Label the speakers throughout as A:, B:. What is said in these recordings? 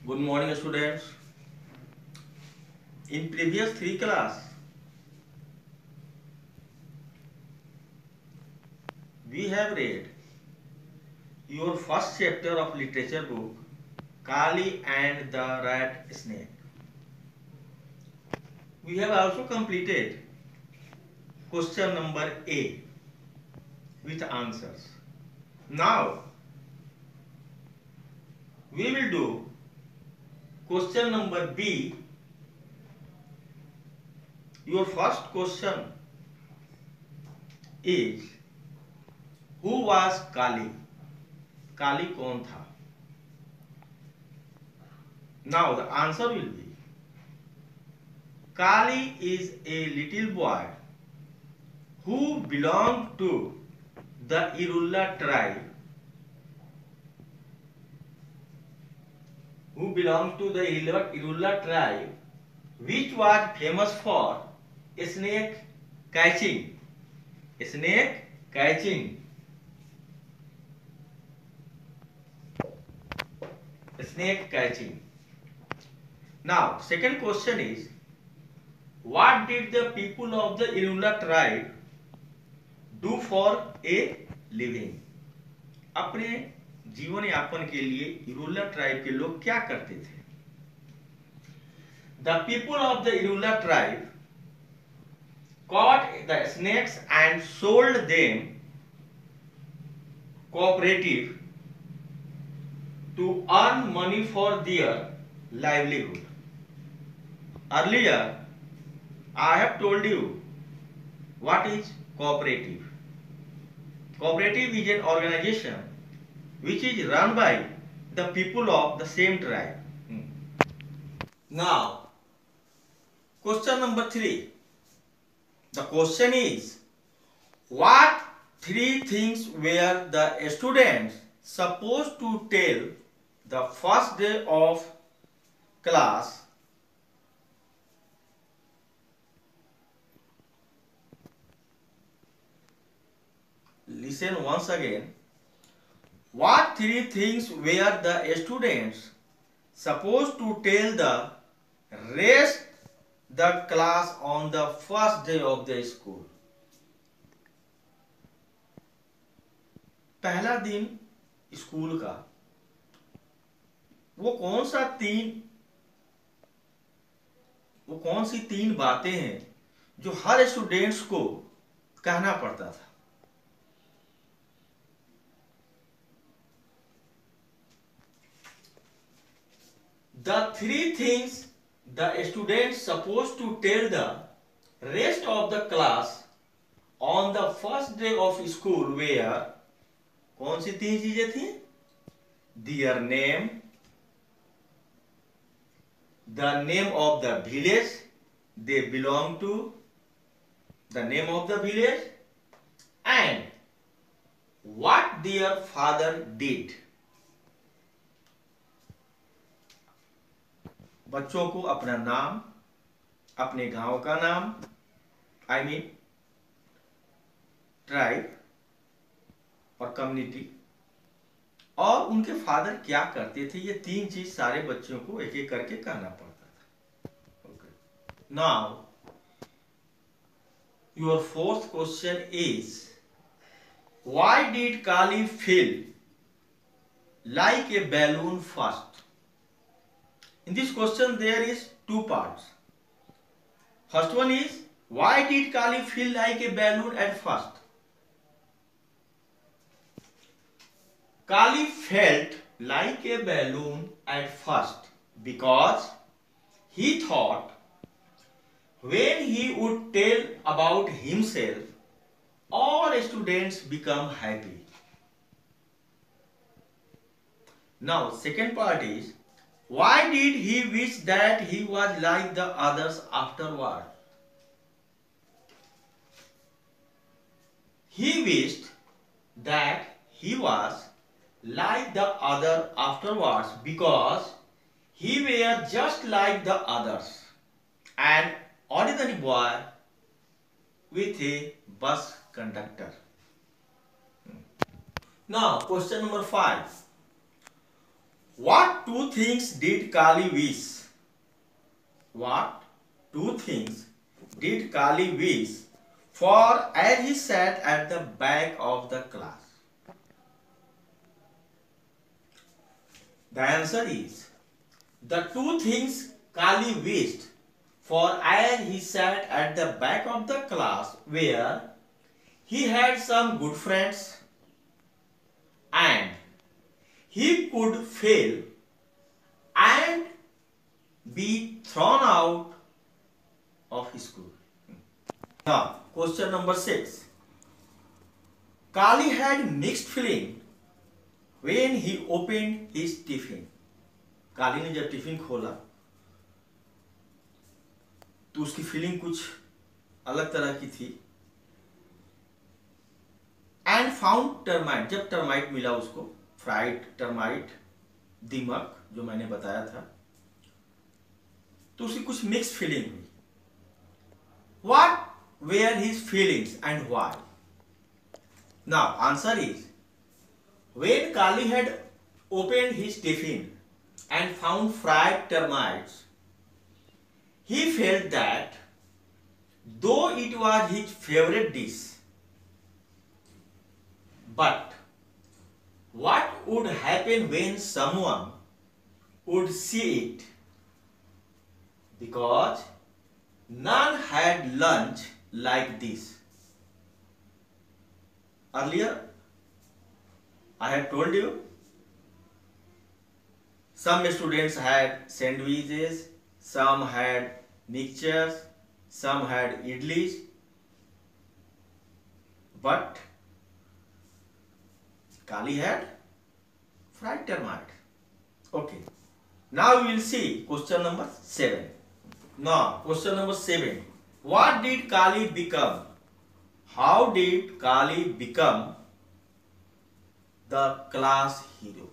A: Good morning, students. In previous three class, we have read your first chapter of literature book, Kali and the Rat Snake. We have also completed question number A with answers. Now, we will do question number B. Your first question is, who was Kali? काली कौन था? Now the answer will be, Kali is a little boy who belonged to the Irulla tribe, which was famous for snake catching. Snake catching. Snake catching. Now, second question is, what did the people of the Irulla tribe do for a living? अपने जीवन यापन के लिए इरुल्ला tribe के लोग क्या करते थे? The people of the Irulla tribe caught the snakes and sold them cooperative to earn money for their livelihood. Earlier, I have told you what is cooperative. Cooperative is an organization which is run by the people of the same tribe. Now, question number 3. The question is, what 3 things were the students supposed to tell the first day of class? Listen once again. What 3 things were the students supposed to tell the rest the class on the first day of the school? पहला दिन school का वो कौन सी 3 बातें हैं जो हर students को कहना पड़ता था? The 3 things the students supposed to tell the rest of the class on the first day of school were, कौन सी 3 चीजें थी? Their name, the name of the village they belong to, the name of the village, and what their father did. बच्चों को अपना नाम, अपने गांव का नाम, ट्राइब और कम्युनिटी, और उनके फादर क्या करते थे, ये 3 चीज सारे बच्चों को एक एक करके कहना पड़ता था. Okay. Now, your fourth question is, why did Kali feel like a balloon first? In this question there is 2 parts. First one is, why did Kali feel like a balloon at first? Kali felt like a balloon at first because he thought when he would tell about himself, all students become happy. Now, second part is, why did he wish that he was like the others afterward? He wished that he was like the other afterwards because he were just like the others, an ordinary boy with a bus conductor. Now, question number 5. What two things did Kali wish? What two things did Kali wish for as he sat at the back of the class? The answer is, the two things Kali wished for as he sat at the back of the class were he had some good friends and he could fail and be thrown out of his school. Now, question number 6. Kali had mixed feeling when he opened his tiffin. काली ने जब tiffin खोला तो उसकी feeling कुछ अलग तरह की थी. एंड फाउंड टर्माइट, जब टर्माइट मिला उसको, फ्राइड टर्माइट, दीमक जो मैंने बताया था, तो उसकी कुछ मिक्स फीलिंग हुई. What were his feelings and why? Now answer is, when Kali had opened his tiffin and found fried termites, he felt that though it was his favorite dish, but what would happen when someone would see it? Because none had lunch like this. Earlier, I had told you, some students had sandwiches, some had mixtures, some had idlis, but Kali had fried termite. Okay, now we will see question number 7. Now, question number 7. What did Kali become? How did Kali become the class hero?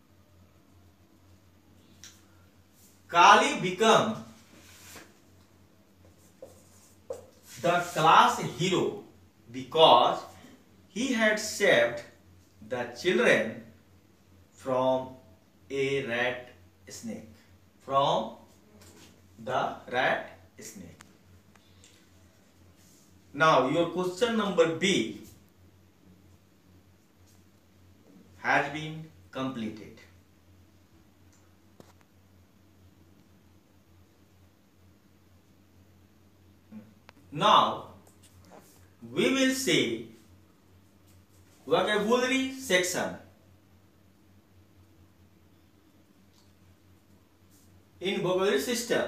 A: Kali became the class hero because he had saved the children from a rat snake. From the rat snake. Now your question number B has been completed. Now we will see vocabulary section. In vocabulary system,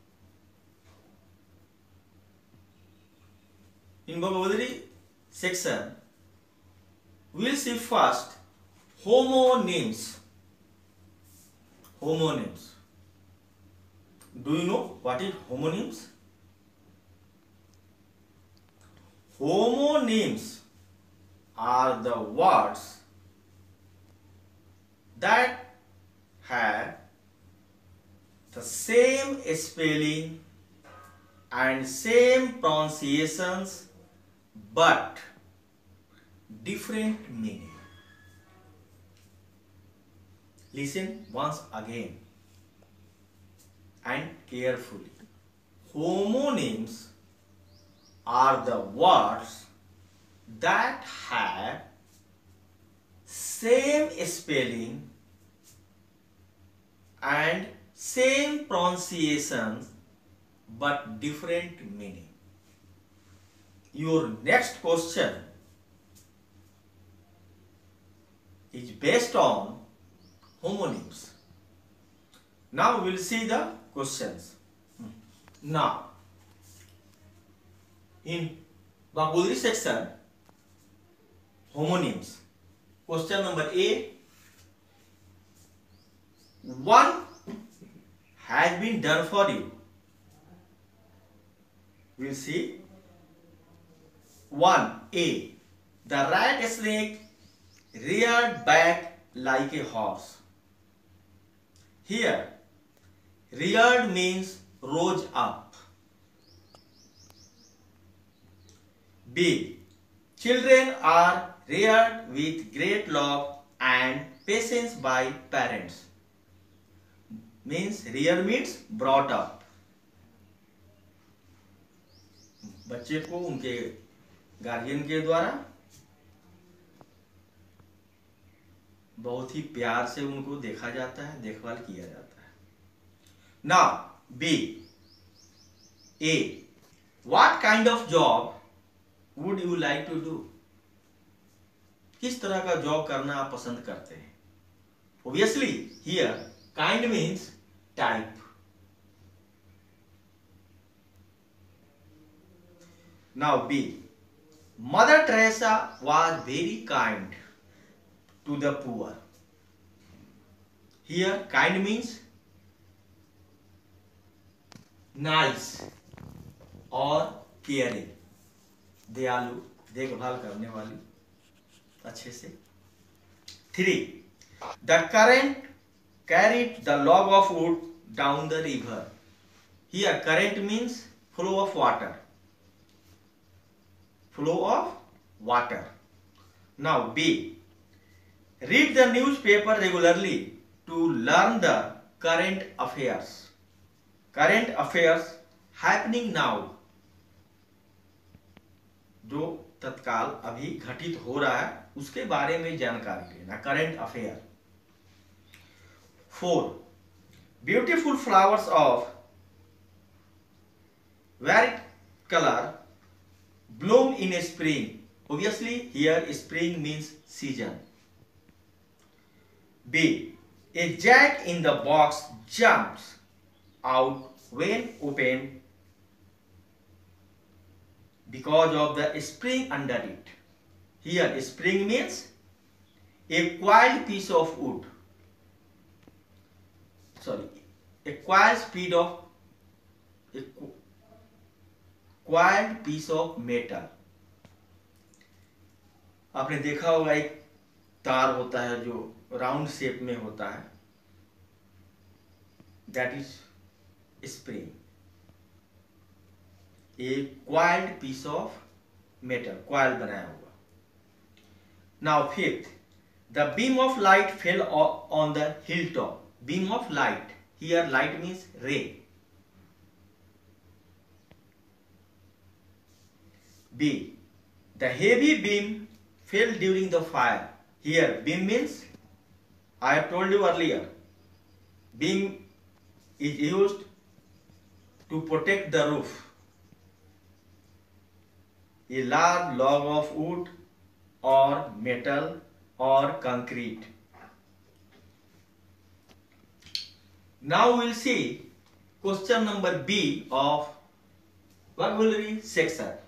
A: in vocabulary section, we will see first homonyms. Homonyms. Do you know what is homonyms? Homonyms are the words that have the same spelling and same pronunciations but different meaning. Listen once again and carefully. Homonyms are the words that have same spelling and same pronunciation but different meaning. Your next question is based on homonyms. Now we will see the questions. Now, in vocabulary section, homonyms. Question number A. One has been done for you. We will see. 1A. The rat snake reared back like a horse. Here, reared means rose up. B. Children are reared with great love and patience by parents. means rear means brought up. बच्चे को उनके guardian के द्वारा बहुत ही प्यार से उनको देखा जाता है, देखभाल किया जाता है. Now B A, what kind of job would you like to do? किस तरह का जॉब करना आप पसंद करते हैं? Obviously here kind means type. Now B, mother Teresa was very kind to the poor. Here kind means nice or caring, दयालु, देखभाल करने वाली, अच्छे से. 3. The current carried the log of wood down the river. Here current means flow of water. Flow of water. Now B, read the newspaper regularly to learn the current affairs. Current affairs happening now, जो तत्काल अभी घटित हो रहा है उसके बारे में जानकारी लेना, current affair. 4. Beautiful flowers of varied color bloom in spring. Obviously here spring means season. B, a jack in the box jumps out when opened because of the spring under it. Here spring means a coiled piece of wood. Sorry, a coiled piece of metal. आपने देखा होगा एक तार होता है जो round shape में होता है, that is spring. A coiled piece of metal, coil बनाया हुआ. Now 5th, the beam of light fell on the hill top. Beam of light, here light means ray. B, the heavy beam fell during the fire. Here beam means, I have told you earlier, beam is used to protect the roof. A large log of wood or metal or concrete. Now we will see question number B of vocabulary section.